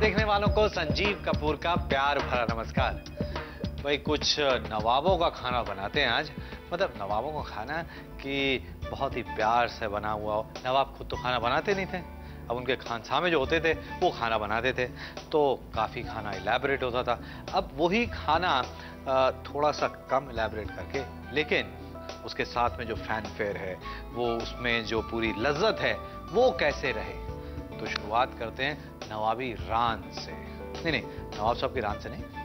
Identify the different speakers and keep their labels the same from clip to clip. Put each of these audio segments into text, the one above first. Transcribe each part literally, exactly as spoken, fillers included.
Speaker 1: देखने वालों को संजीव कपूर का प्यार भरा नमस्कार। भाई कुछ नवाबों का खाना बनाते हैं आज। मतलब नवाबों का खाना कि बहुत ही प्यार से बना हुआ हो। नवाब खुद तो खाना बनाते नहीं थे, अब उनके खानसामे जो होते थे वो खाना बनाते थे, तो काफ़ी खाना इलेबरेट होता था। अब वही खाना थोड़ा सा कम इलेबरेट करके, लेकिन उसके साथ में जो फैनफेयर है, वो उसमें जो पूरी लज्जत है, वो कैसे रहे। तो शुरुआत करते हैं नवाबी रान से। नहीं नहीं नवाब साहब की रान से नहीं,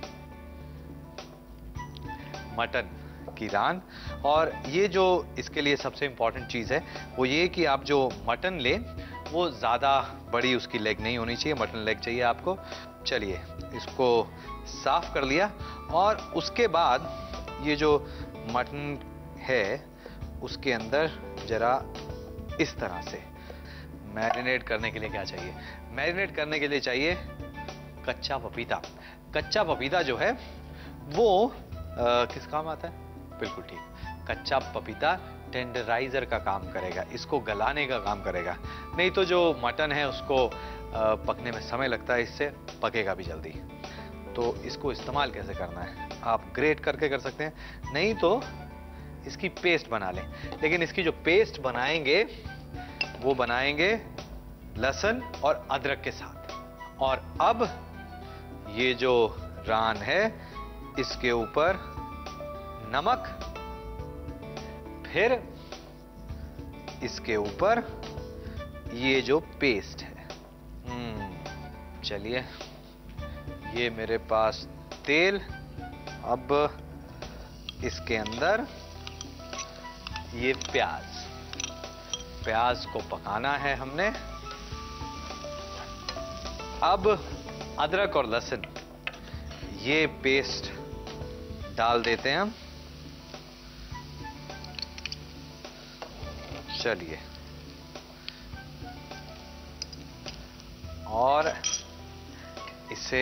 Speaker 1: मटन की रान। और ये जो इसके लिए सबसे इंपॉर्टेंट चीज़ है वो ये कि आप जो मटन ले वो ज़्यादा बड़ी उसकी लेग नहीं होनी चाहिए, मटन लेग चाहिए आपको। चलिए इसको साफ कर लिया और उसके बाद ये जो मटन है उसके अंदर जरा इस तरह से मैरिनेट करने के लिए क्या चाहिए? मैरिनेट करने के लिए चाहिए कच्चा पपीता। कच्चा पपीता जो है वो आ, किस काम आता है? बिल्कुल ठीक, कच्चा पपीता टेंडराइजर का काम करेगा, इसको गलाने का काम करेगा। नहीं तो जो मटन है उसको आ, पकने में समय लगता है, इससे पकेगा भी जल्दी। तो इसको इस्तेमाल कैसे करना है? आप ग्रेट करके कर सकते हैं, नहीं तो इसकी पेस्ट बना लें। लेकिन इसकी जो पेस्ट बनाएंगे वो बनाएंगे लहसुन और अदरक के साथ। और अब ये जो रान है इसके ऊपर नमक, फिर इसके ऊपर ये जो पेस्ट है। हम्म चलिए ये मेरे पास तेल। अब इसके अंदर ये प्याज प्याज को पकाना है हमने। अब अदरक और लहसुन ये पेस्ट डाल देते हैं हम। चलिए और इसे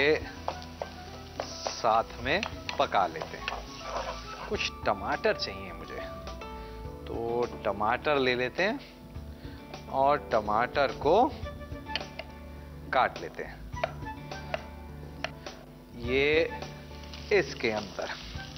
Speaker 1: साथ में पका लेते हैं। कुछ टमाटर चाहिए मुझे, तो टमाटर ले लेते हैं और टमाटर को काट लेते हैं ये इसके अंदर,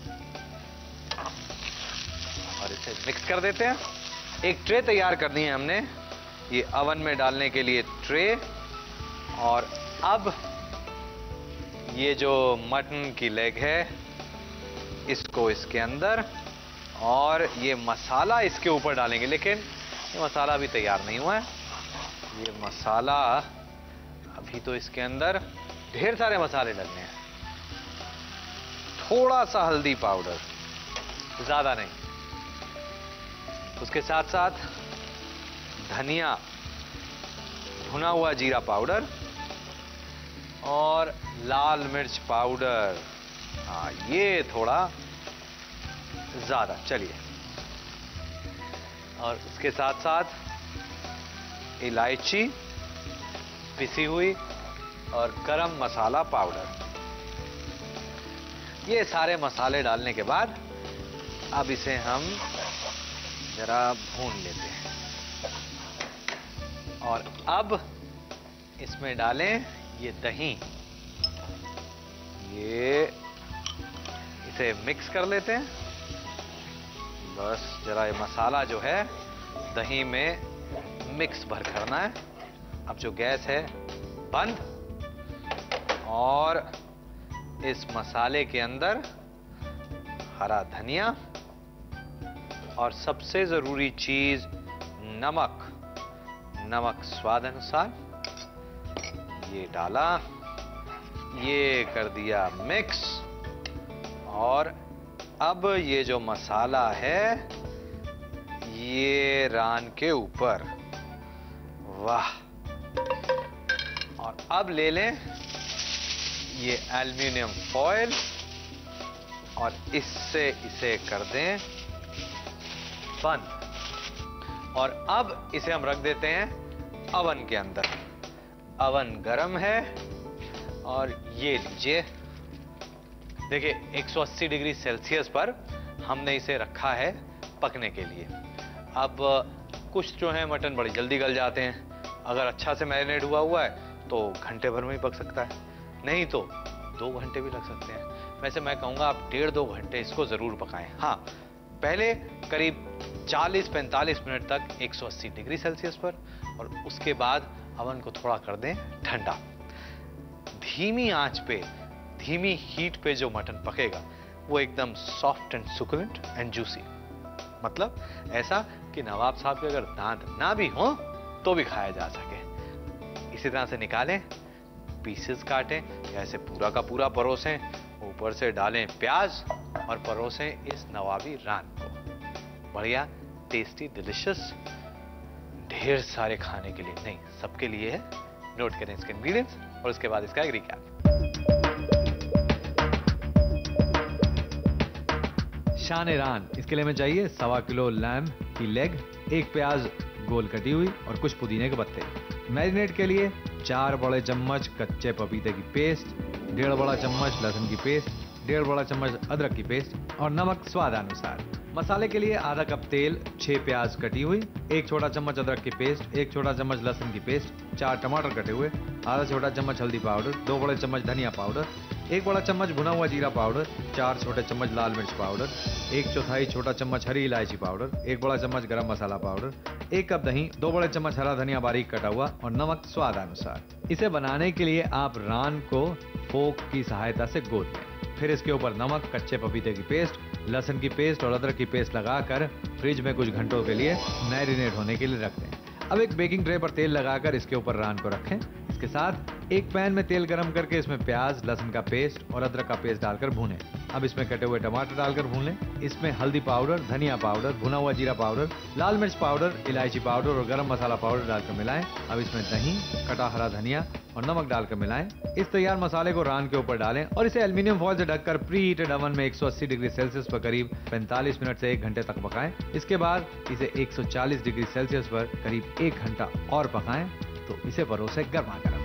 Speaker 1: और इसे मिक्स कर देते हैं। एक ट्रे तैयार करनी है हमने, ये अवन में डालने के लिए ट्रे। और अब ये जो मटन की लेग है इसको इसके अंदर, और ये मसाला इसके ऊपर डालेंगे। लेकिन ये मसाला अभी तैयार नहीं हुआ है, ये मसाला अभी तो इसके अंदर ढेर सारे मसाले डलने हैं। थोड़ा सा हल्दी पाउडर, ज्यादा नहीं, उसके साथ साथ धनिया, भुना हुआ जीरा पाउडर और लाल मिर्च पाउडर। हाँ ये थोड़ा ज्यादा। चलिए, और उसके साथ साथ इलायची पिसी हुई और गरम मसाला पाउडर। ये सारे मसाले डालने के बाद अब इसे हम जरा भून लेते हैं। और अब इसमें डालें ये दही, ये इसे मिक्स कर लेते हैं। बस जरा ये मसाला जो है दही में मिक्स भर करना है। अब जो गैस है बंद, और इस मसाले के अंदर हरा धनिया और सबसे जरूरी चीज नमक। नमक स्वाद अनुसार ये डाला, ये कर दिया मिक्स। और अब ये जो मसाला है ये रान के ऊपर, वाह। और अब ले लें ये एल्युमिनियम फॉयल और इससे इसे कर दें बंद। और अब इसे हम रख देते हैं अवन के अंदर। अवन गरम है और ये लीजिए, देखिए एक सौ अस्सी डिग्री सेल्सियस पर हमने इसे रखा है पकने के लिए। अब कुछ जो है मटन बड़ी जल्दी गल जाते हैं, अगर अच्छा से मैरिनेट हुआ हुआ है तो घंटे भर में ही पक सकता है। नहीं तो दो घंटे भी लग सकते हैं। वैसे मैं कहूँगा आप डेढ़ दो घंटे इसको ज़रूर पकाएं। हाँ, पहले करीब चालीस पैंतालीस मिनट तक एक सौ अस्सी डिग्री सेल्सियस पर, और उसके बाद अवन को थोड़ा कर दें ठंडा। धीमी आंच पे, धीमी हीट पे जो मटन पकेगा वो एकदम soft and succulent and juicy, मतलब ऐसा कि नवाब साहब के अगर दांत ना भी हों तो भी खाया जा सके। इसी तरह से निकालें, पीसेस काटें, ऐसे पूरा का पूरा परोसें, ऊपर से डालें प्याज और परोसें इस नवाबी रान को। बढ़िया टेस्टी डिलिशियस, ढेर सारे खाने के लिए नहीं, सबके लिए है। नोट करें इसके इंग्रेडिएंट्स और उसके बाद इसका एक रिकैप।
Speaker 2: शान रान, इसके लिए हमें चाहिए सवा किलो लैम्ब की लेग, एक प्याज गोल कटी हुई और कुछ पुदीने के पत्ते। मैरिनेट के लिए चार बड़े चम्मच कच्चे पपीते की पेस्ट, डेढ़ बड़ा चम्मच लहसुन की पेस्ट, डेढ़ बड़ा चम्मच अदरक की पेस्ट और नमक स्वादानुसार। मसाले के लिए आधा कप तेल, छह प्याज कटी हुई, एक छोटा चम्मच अदरक की पेस्ट, एक छोटा चम्मच लहसुन की पेस्ट, चार टमाटर कटे हुए, आधा छोटा चम्मच हल्दी पाउडर, दो बड़े चम्मच धनिया पाउडर, एक बड़ा चम्मच भुना हुआ जीरा पाउडर, चार छोटे चम्मच लाल मिर्च पाउडर, एक चौथाई छोटा चम्मच हरी इलायची पाउडर, एक बड़ा चम्मच गरम मसाला पाउडर, एक कप दही, दो बड़े चम्मच हरा धनिया बारीक कटा हुआ और नमक स्वादानुसार। इसे बनाने के लिए आप रान को फोक की सहायता से गोद लें। फिर इसके ऊपर नमक, कच्चे पपीते की पेस्ट, लहसुन की पेस्ट और अदरक की पेस्ट लगाकर फ्रिज में कुछ घंटों के लिए मैरिनेट होने के लिए रख दें। अब एक बेकिंग ट्रे पर तेल लगाकर इसके ऊपर रान को रखें। इसके साथ एक पैन में तेल गरम करके इसमें प्याज, लहसुन का पेस्ट और अदरक का पेस्ट डालकर भूनें। अब इसमें कटे हुए टमाटर डालकर भून लें। इसमें हल्दी पाउडर, धनिया पाउडर, भुना हुआ जीरा पाउडर, लाल मिर्च पाउडर, इलायची पाउडर और गरम मसाला पाउडर डालकर मिलाएं। अब इसमें दही, कटा हरा धनिया और नमक डालकर मिलाएं। इस तैयार मसाले को रान के ऊपर डालें और इसे एल्युमिनियम फॉइल से ढककर प्री हीटेड ओवन में एक सौ अस्सी डिग्री सेल्सियस पर करीब पैंतालीस मिनट से एक घंटे तक पकाएं। इसके बाद इसे एक सौ चालीस डिग्री सेल्सियस पर करीब एक घंटा और पकाएं, तो इसे परोसे गर्मा गर्म।